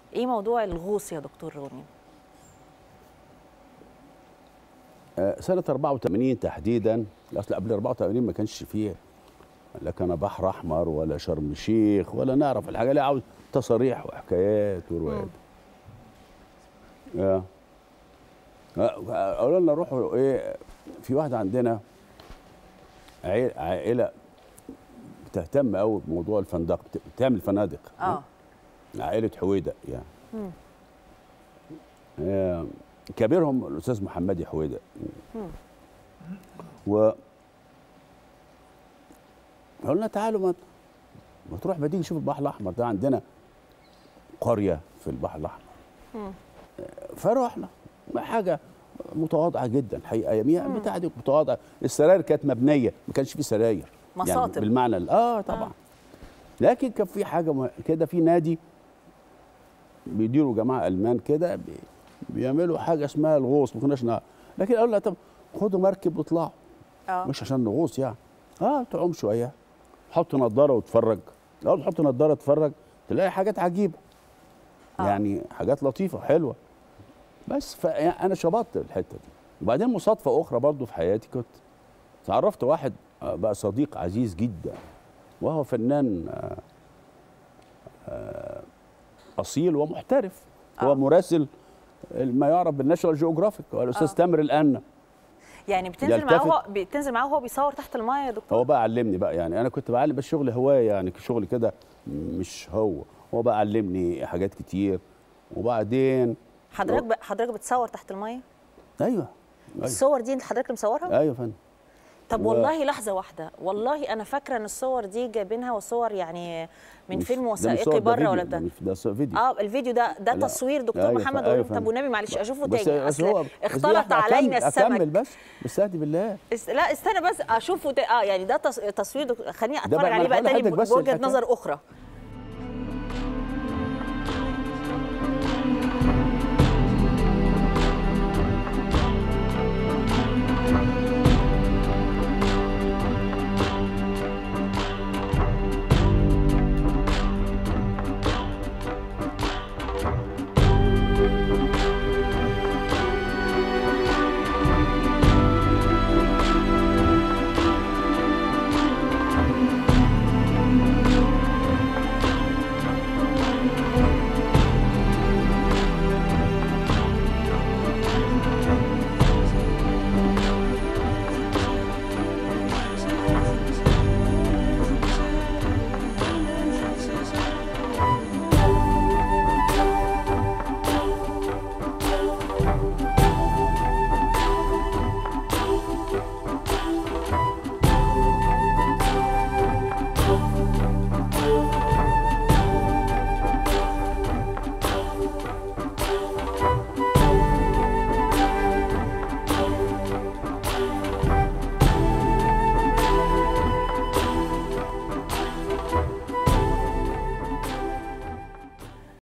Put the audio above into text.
ايه موضوع الغوص يا دكتور روني؟ سنة 84 تحديدا، اصل قبل 84 ما كانش فيه لا كان بحر احمر ولا شرم الشيخ ولا نعرف الحاجه اللي عاوز تصاريح وحكايات وروايات. قالوا لنا روحوا ايه، في واحده عندنا عائله بتهتم قوي بموضوع الفندق، بتعمل فنادق. عائله حويده يعني. كبيرهم الاستاذ محمدي حويده. و قلنا تعالوا ما تروح بديك شوف البحر الاحمر ده، عندنا قريه في البحر الاحمر. فروحنا حاجه متواضعه جدا الحقيقه، اياميها بتاع دي متواضعه، السراير كانت مبنيه، ما كانش في سراير مصاطب يعني بالمعنى طبعا. لكن كان في حاجه كده، في نادي بيديروا جماعه المان كده بيعملوا حاجه اسمها الغوص، ما كناش لكن قالوا لا طب خدوا مركب واطلعوا. مش عشان نغوص يعني، تعوم شويه، حط نظاره واتفرج. اول تحط نظاره تتفرج تلاقي حاجات عجيبه. يعني حاجات لطيفه حلوه. بس فانا شبطت الحته دي. وبعدين مصادفه اخرى برضو في حياتي، كنت تعرفت واحد بقى صديق عزيز جدا، وهو فنان اصيل ومحترف. هو مراسل ما يعرف بالناشونال جيوغرافيك، هو الاستاذ تامر الأنا. يعني بتنزل معاه وهو بيصور تحت المايه يا دكتور؟ هو بقى علمني بقى، يعني انا كنت بعلم بس شغل هوايه، يعني شغل كده مش هو بقى علمني حاجات كتير. وبعدين حضرتك بتصور تحت المايه؟ ايوه. الصور دي انت حضرتك اللي مصورها؟ ايوه يا فندم. طب والله لحظه واحده، والله انا فاكره ان الصور دي جايبينها، وصور يعني من فيلم وثائقي بره ولا بتاع؟ ده فيديو. الفيديو ده تصوير دكتور محمد. طب والنبي معلش اشوفه تاني، بس هو اختلط علينا السمك. اكمل بس اهدي بالله. لا استنى بس اشوفه يعني ده تصوير خليني اتفرج عليه بقى تاني بوجهه نظر اخرى.